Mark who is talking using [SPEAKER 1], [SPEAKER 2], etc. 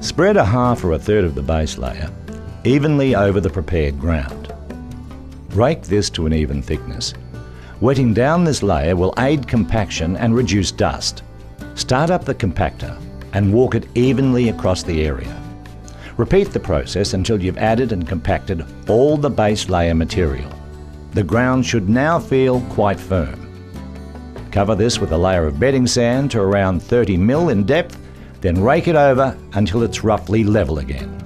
[SPEAKER 1] Spread a half or a third of the base layer evenly over the prepared ground. Rake this to an even thickness. Wetting down this layer will aid compaction and reduce dust. Start up the compactor and walk it evenly across the area. Repeat the process until you've added and compacted all the base layer material. The ground should now feel quite firm. Cover this with a layer of bedding sand to around 30 mil in depth, then rake it over until it's roughly level again.